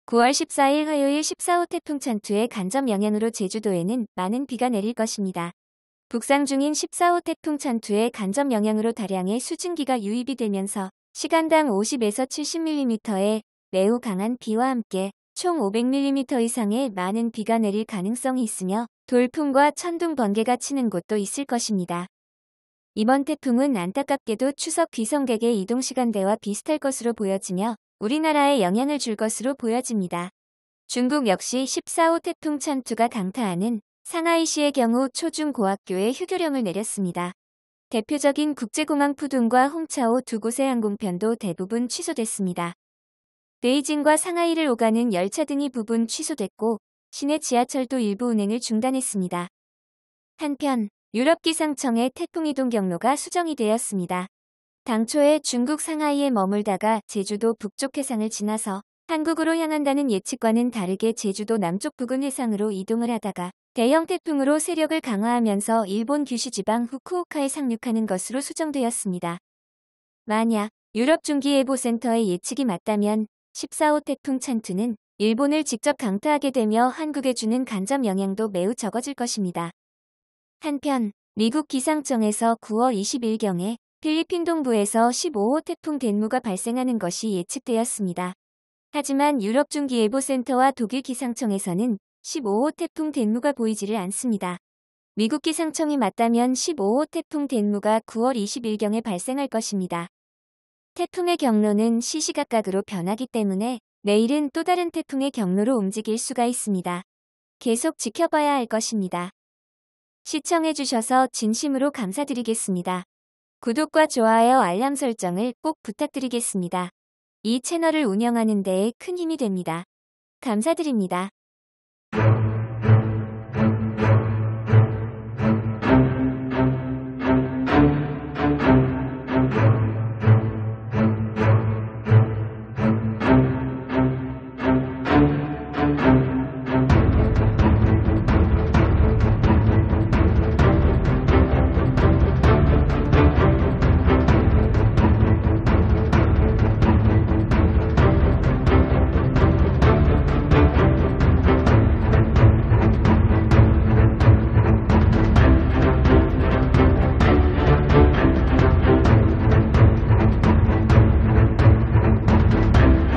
9월 14일 화요일 14호 태풍 찬투의 간접 영향으로 제주도에는 많은 비가 내릴 것입니다. 북상 중인 14호 태풍 찬투의 간접 영향으로 다량의 수증기가 유입이 되면서 시간당 50에서 70mm의 매우 강한 비와 함께 총 500mm 이상의 많은 비가 내릴 가능성이 있으며 돌풍과 천둥 번개가 치는 곳도 있을 것입니다. 이번 태풍은 안타깝게도 추석 귀성객의 이동 시간대와 비슷할 것으로 보여지며 우리나라에 영향을 줄 것으로 보여집니다. 중국 역시 14호 태풍 찬투가 강타하는 상하이시의 경우 초중고학교에 휴교령을 내렸습니다. 대표적인 국제공항 푸둥과 홍차오 두 곳의 항공편도 대부분 취소됐습니다. 베이징과 상하이를 오가는 열차 등이 부분 취소됐고 시내 지하철도 일부 운행을 중단했습니다. 한편 유럽 기상청의 태풍 이동 경로가 수정이 되었습니다. 당초에 중국 상하이에 머물다가 제주도 북쪽 해상을 지나서 한국으로 향한다는 예측과는 다르게 제주도 남쪽 부근 해상으로 이동을 하다가 대형 태풍으로 세력을 강화하면서 일본 규슈 지방 후쿠오카에 상륙하는 것으로 수정되었습니다. 만약 유럽중기예보센터의 예측이 맞다면 14호 태풍 찬투는 일본을 직접 강타하게 되며 한국에 주는 간접 영향도 매우 적어질 것입니다. 한편 미국 기상청에서 9월 20일경에 필리핀 동부에서 15호 태풍 덴무가 발생하는 것이 예측되었습니다. 하지만 유럽중기예보센터와 독일 기상청에서는 15호 태풍 덴무가 보이지를 않습니다. 미국 기상청이 맞다면 15호 태풍 덴무가 9월 20일경에 발생할 것입니다. 태풍의 경로는 시시각각으로 변하기 때문에 내일은 또 다른 태풍의 경로로 움직일 수가 있습니다. 계속 지켜봐야 할 것입니다. 시청해주셔서 진심으로 감사드리겠습니다. 구독과 좋아요 알람 설정을 꼭 부탁드리겠습니다. 이 채널을 운영하는 데에 큰 힘이 됩니다. 감사드립니다.